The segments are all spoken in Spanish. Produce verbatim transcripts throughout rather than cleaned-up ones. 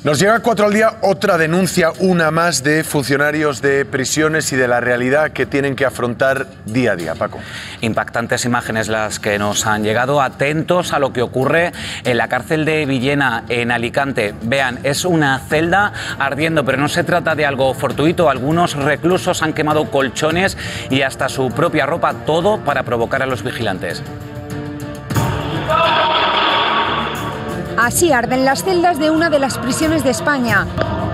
Nos llega a cuatro al día otra denuncia, una más, de funcionarios de prisiones y de la realidad que tienen que afrontar día a día. Paco. Impactantes imágenes las que nos han llegado. Atentos a lo que ocurre en la cárcel de Villena, en Alicante. Vean, es una celda ardiendo, pero no se trata de algo fortuito. Algunos reclusos han quemado colchones y hasta su propia ropa, todo para provocar a los vigilantes. Así arden las celdas de una de las prisiones de España.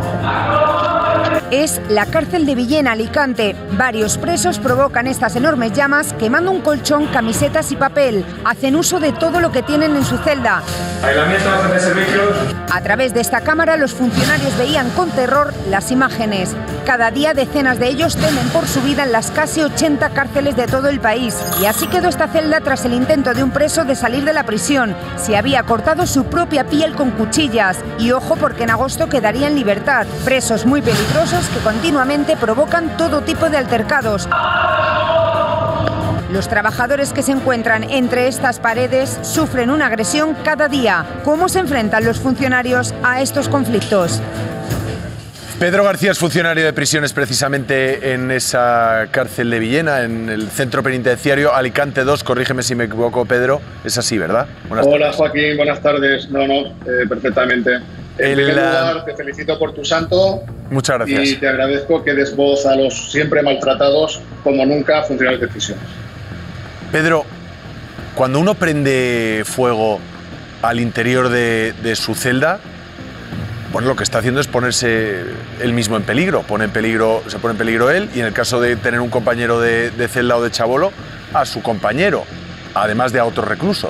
Es la cárcel de Villena, Alicante. Varios presos provocan estas enormes llamas quemando un colchón, camisetas y papel. Hacen uso de todo lo que tienen en su celda. Aislamiento de servicios. A través de esta cámara los funcionarios veían con terror las imágenes. Cada día decenas de ellos temen por su vida en las casi ochenta cárceles de todo el país. Y así quedó esta celda tras el intento de un preso de salir de la prisión. Se había cortado su propia piel con cuchillas. Y ojo, porque en agosto quedaría en libertad. Presos muy peligrosos que continuamente provocan todo tipo de altercados. Los trabajadores que se encuentran entre estas paredes sufren una agresión cada día. ¿Cómo se enfrentan los funcionarios a estos conflictos? Pedro García es funcionario de prisiones precisamente en esa cárcel de Villena, en el centro penitenciario Alicante dos. Corrígeme si me equivoco, Pedro. Es así, ¿verdad? Buenas Hola, tardes. Joaquín. Buenas tardes. No, no, eh, perfectamente. En el, primer lugar, te felicito por tu santo. Muchas gracias. Y te agradezco que des voz a los siempre maltratados, como nunca, funcionarios de prisiones. Pedro, cuando uno prende fuego al interior de, de su celda, bueno, lo que está haciendo es ponerse él mismo en peligro. Pone en peligro, se pone en peligro él y, en el caso de tener un compañero de, de celda o de chabolo, a su compañero, además de a otros reclusos.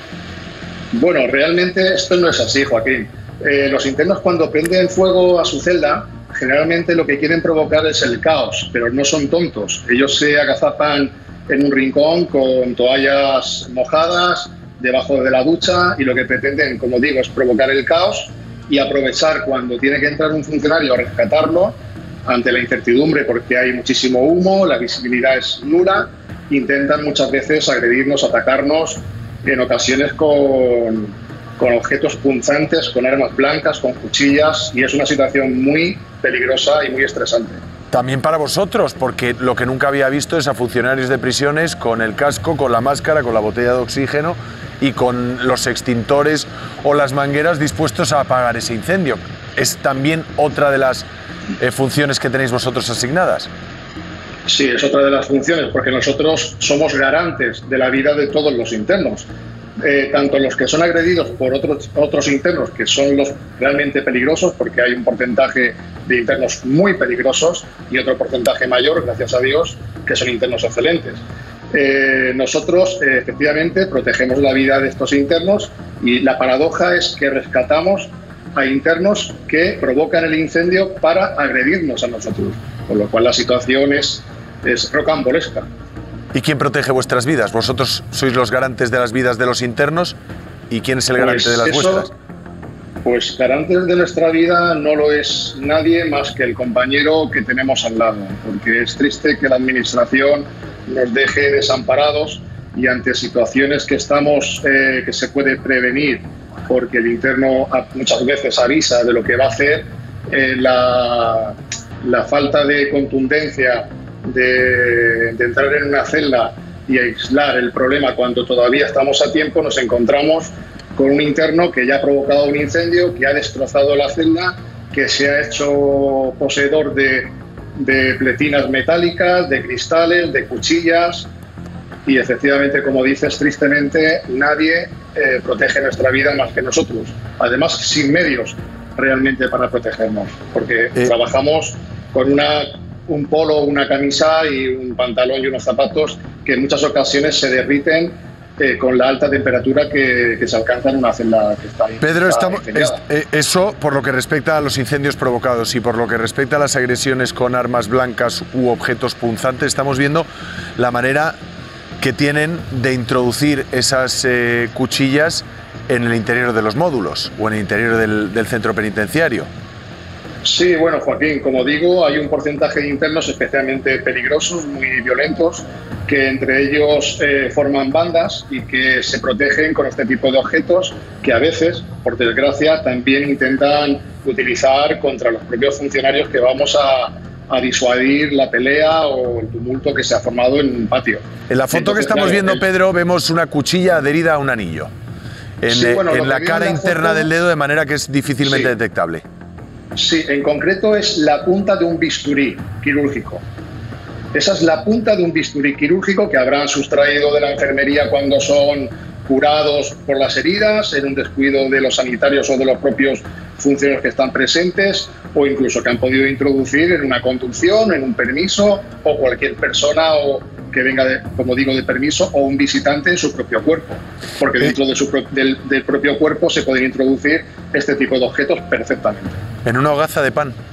Bueno, realmente esto no es así, Joaquín. Eh, los internos, cuando prenden fuego a su celda, generalmente lo que quieren provocar es el caos, pero no son tontos. Ellos se agazapan en un rincón con toallas mojadas debajo de la ducha y lo que pretenden, como digo, es provocar el caos y aprovechar cuando tiene que entrar un funcionario a rescatarlo ante la incertidumbre, porque hay muchísimo humo, la visibilidad es nula. Intentan muchas veces agredirnos, atacarnos, en ocasiones con, con objetos punzantes, con armas blancas, con cuchillas, y es una situación muy peligrosa y muy estresante. También para vosotros, porque lo que nunca había visto es a funcionarios de prisiones con el casco, con la máscara, con la botella de oxígeno y con los extintores o las mangueras dispuestos a apagar ese incendio. ¿Es también otra de las eh, funciones que tenéis vosotros asignadas? Sí, es otra de las funciones, porque nosotros somos garantes de la vida de todos los internos. Eh, tanto los que son agredidos por otros, otros internos, que son los realmente peligrosos, porque hay un porcentaje de internos muy peligrosos y otro porcentaje mayor, gracias a Dios, que son internos excelentes. Eh, nosotros, eh, efectivamente, protegemos la vida de estos internos y la paradoja es que rescatamos a internos que provocan el incendio para agredirnos a nosotros, con lo cual la situación es, es rocambolesca. ¿Y quién protege vuestras vidas? ¿Vosotros sois los garantes de las vidas de los internos? ¿Y quién es el garante pues de las eso, vuestras? Pues garantes de nuestra vida no lo es nadie más que el compañero que tenemos al lado, porque es triste que la administración nos deje desamparados y ante situaciones que, estamos, eh, que se puede prevenir, porque el interno muchas veces avisa de lo que va a hacer, eh, la, la falta de contundencia De, de entrar en una celda y aislar el problema cuando todavía estamos a tiempo, nos encontramos con un interno que ya ha provocado un incendio, que ha destrozado la celda, que se ha hecho poseedor de, de pletinas metálicas, de cristales, de cuchillas y efectivamente, como dices, tristemente nadie eh, protege nuestra vida más que nosotros, además sin medios realmente para protegernos, porque eh. trabajamos con una un polo, una camisa y un pantalón y unos zapatos que en muchas ocasiones se derriten eh, con la alta temperatura que, que se alcanza en una celda que está ahí. Pedro, está estamos, es, eh, eso por lo que respecta a los incendios provocados y por lo que respecta a las agresiones con armas blancas u objetos punzantes, estamos viendo la manera que tienen de introducir esas eh, cuchillas en el interior de los módulos o en el interior del, del centro penitenciario. Sí, bueno, Joaquín, como digo, hay un porcentaje de internos especialmente peligrosos, muy violentos, que entre ellos eh, forman bandas y que se protegen con este tipo de objetos que a veces, por desgracia, también intentan utilizar contra los propios funcionarios que vamos a, a disuadir la pelea o el tumulto que se ha formado en un patio. En la foto Entonces, que estamos claro, viendo, el... Pedro, vemos una cuchilla adherida a un anillo en, sí, bueno, en la cara en la interna foto... del dedo, de manera que es difícilmente sí. detectable. Sí, en concreto es la punta de un bisturí quirúrgico. Esa es la punta de un bisturí quirúrgico que habrán sustraído de la enfermería cuando son curados por las heridas, en un descuido de los sanitarios o de los propios funcionarios que están presentes, o incluso que han podido introducir en una conducción, en un permiso, o cualquier persona o que venga, de, como digo, de permiso, o un visitante en su propio cuerpo. Porque dentro de su, del, del propio cuerpo se pueden introducir este tipo de objetos perfectamente. ¿En una hogaza de pan?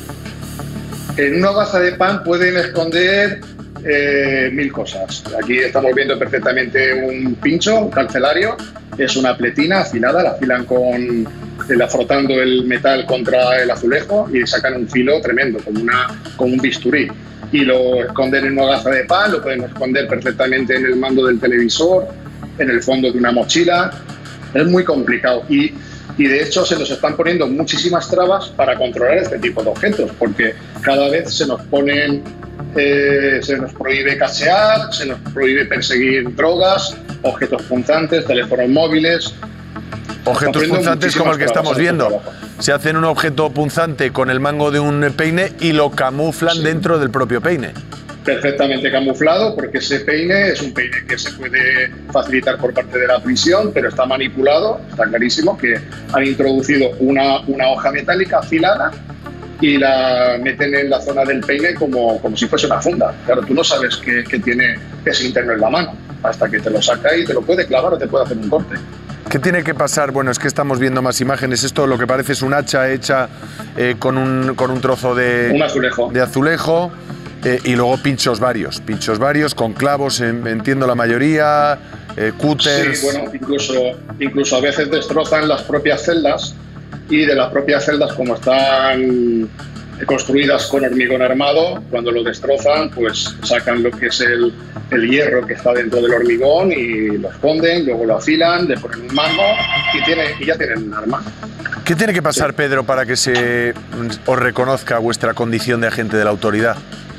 En una hogaza de pan pueden esconder eh, mil cosas. Aquí estamos viendo perfectamente un pincho, un carcelario. Es una pletina afilada, la afilan con, la frotando el metal contra el azulejo y sacan un filo tremendo, como, una, como un bisturí. Y lo esconden en una hogaza de pan, lo pueden esconder perfectamente en el mando del televisor, en el fondo de una mochila. Es muy complicado. Y Y de hecho se nos están poniendo muchísimas trabas para controlar este tipo de objetos, porque cada vez se nos ponen, eh, se nos prohíbe cachear, se nos prohíbe perseguir drogas, objetos punzantes, teléfonos móviles. Objetos punzantes como el que estamos viendo. Se hacen un objeto punzante con el mango de un peine y lo camuflan sí. dentro del propio peine. Perfectamente camuflado, porque ese peine es un peine que se puede facilitar por parte de la prisión, pero está manipulado, está clarísimo que han introducido una, una hoja metálica afilada y la meten en la zona del peine como, como si fuese una funda. Claro, tú no sabes que, que tiene ese interno en la mano, hasta que te lo saca y te lo puede clavar o te puede hacer un corte. ¿Qué tiene que pasar? Bueno, es que estamos viendo más imágenes. Esto lo que parece es un hacha hecha eh, con, un, con un trozo de, un azulejo. de azulejo. Eh, y luego pinchos varios, pinchos varios con clavos, en, entiendo la mayoría, eh, cúters... Sí, bueno, incluso, incluso a veces destrozan las propias celdas y de las propias celdas, como están construidas con hormigón armado, cuando lo destrozan, pues sacan lo que es el, el hierro que está dentro del hormigón y lo esconden, luego lo afilan, le ponen un mango y, tiene, y ya tienen un arma. ¿Qué tiene que pasar, sí. Pedro, para que se os reconozca vuestra condición de agente de la autoridad?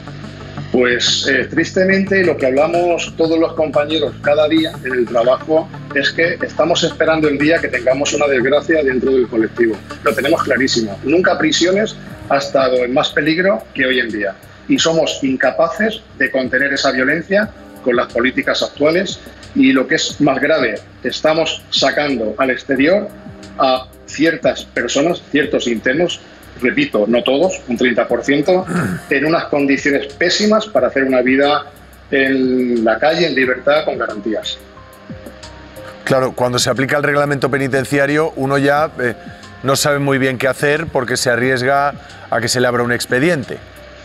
Pues eh, tristemente lo que hablamos todos los compañeros cada día en el trabajo es que estamos esperando el día que tengamos una desgracia dentro del colectivo. Lo tenemos clarísimo. Nunca prisiones ha estado en más peligro que hoy en día. Y somos incapaces de contener esa violencia con las políticas actuales. Y lo que es más grave, estamos sacando al exterior a ciertas personas, ciertos internos, repito, no todos, un treinta por ciento, en unas condiciones pésimas para hacer una vida en la calle, en libertad, con garantías. Claro, cuando se aplica el reglamento penitenciario, uno ya eh, no sabe muy bien qué hacer porque se arriesga a que se le abra un expediente.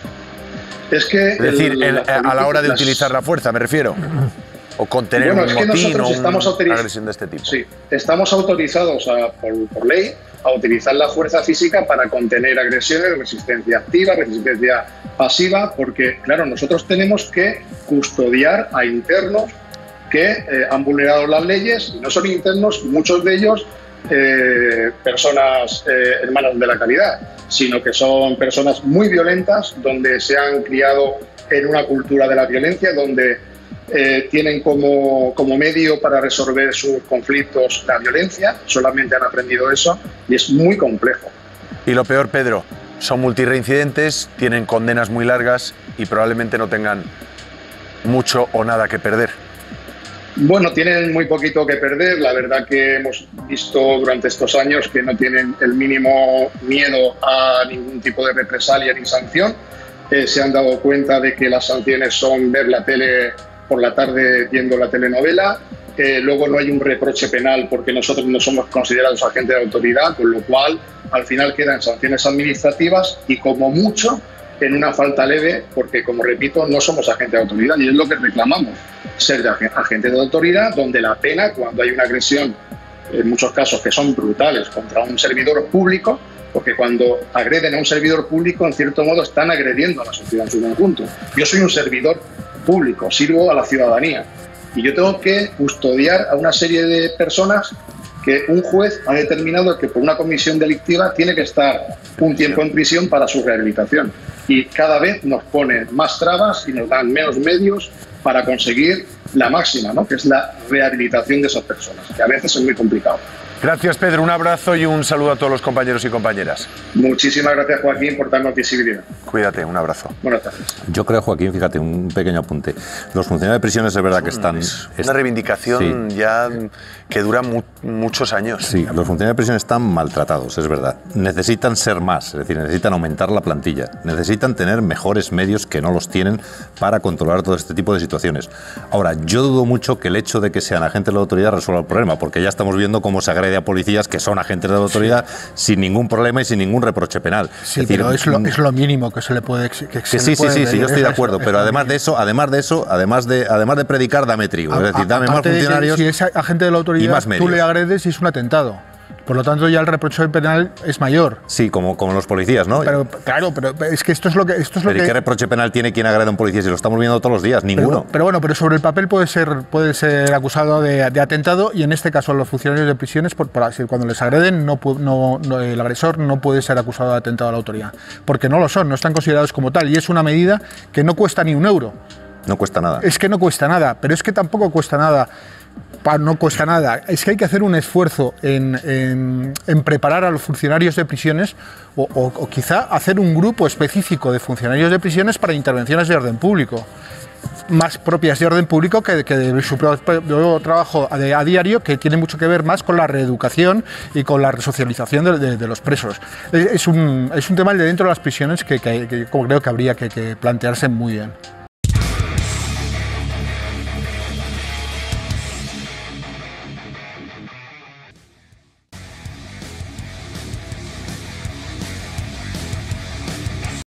Es que... Es decir, el, el, a la hora de las... utilizar la fuerza, me refiero. O contener bueno, un es que motín o estamos una agresión de este tipo. Sí, estamos autorizados a, por, por ley a utilizar la fuerza física para contener agresiones, resistencia activa, resistencia pasiva, porque, claro, nosotros tenemos que custodiar a internos que eh, han vulnerado las leyes, y no son internos, muchos de ellos eh, personas eh, hermanas de la caridad, sino que son personas muy violentas, donde se han criado en una cultura de la violencia, donde Eh, tienen como, como medio para resolver sus conflictos la violencia, solamente han aprendido eso y es muy complejo. Y lo peor, Pedro, son multireincidentes, tienen condenas muy largas y probablemente no tengan mucho o nada que perder. Bueno, tienen muy poquito que perder. La verdad que hemos visto durante estos años que no tienen el mínimo miedo a ningún tipo de represalia ni sanción. Eh, se han dado cuenta de que las sanciones son ver la tele por la tarde viendo la telenovela, eh, luego no hay un reproche penal porque nosotros no somos considerados agentes de autoridad, con lo cual al final quedan sanciones administrativas y como mucho en una falta leve, porque como repito, no somos agentes de autoridad y es lo que reclamamos, ser de agentes de autoridad, donde la pena cuando hay una agresión, en muchos casos que son brutales, contra un servidor público, porque cuando agreden a un servidor público, en cierto modo están agrediendo a la sociedad en su conjunto. Yo soy un servidor público, sirvo a la ciudadanía y yo tengo que custodiar a una serie de personas que un juez ha determinado que por una comisión delictiva tiene que estar un tiempo en prisión para su rehabilitación. Y cada vez nos ponen más trabas y nos dan menos medios para conseguir la máxima, ¿no? Que es la rehabilitación de esas personas, que a veces es muy complicado. Gracias, Pedro. Un abrazo y un saludo a todos los compañeros y compañeras. Muchísimas gracias, Joaquín, por darnos visibilidad. Cuídate, un abrazo. Buenas tardes. Yo creo, Joaquín, fíjate, un pequeño apunte. Los funcionarios de prisiones es verdad que están... Es una reivindicación sí. ya que dura mu muchos años. Sí, los funcionarios de prisiones están maltratados, es verdad. Necesitan ser más, es decir, necesitan aumentar la plantilla. Necesitan tener mejores medios que no los tienen para controlar todo este tipo de situaciones. Ahora, yo dudo mucho que el hecho de que sean agentes de la autoridad resuelva el problema, porque ya estamos viendo cómo se agrede a policías que son agentes de la autoridad sí. sin ningún problema y sin ningún reproche penal. Sí, es decir, pero es lo, es lo mínimo que se le puede exigir. Que sí, sí, sí, sí, sí, yo estoy de acuerdo, pero además de eso, además de eso, además de, además de predicar, dame trigo. Es decir, dame más funcionarios. Si es agente de la autoridad, tú le agredes y es un atentado. Por lo tanto, ya el reproche penal es mayor. Sí, como, como los policías, ¿no? Pero, claro, pero es que esto es lo que... Esto es lo ¿Pero que... ¿y qué reproche penal tiene quien agrede a un policía si lo estamos viendo todos los días? Ninguno. Pero, pero bueno, pero sobre el papel puede ser, puede ser acusado de, de atentado y en este caso los funcionarios de prisiones, por, por así, cuando les agreden, no, no, no, el agresor no puede ser acusado de atentado a la autoridad. Porque no lo son, no están considerados como tal. Y es una medida que no cuesta ni un euro. No cuesta nada. Es que no cuesta nada, pero es que tampoco cuesta nada. No cuesta nada, es que hay que hacer un esfuerzo en, en, en preparar a los funcionarios de prisiones o, o, o quizá hacer un grupo específico de funcionarios de prisiones para intervenciones de orden público, más propias de orden público que, que de su propio trabajo a, a diario, que tiene mucho que ver más con la reeducación y con la resocialización de, de, de los presos. Es un, es un tema de dentro de las prisiones que, que, que creo que habría que, que plantearse muy bien.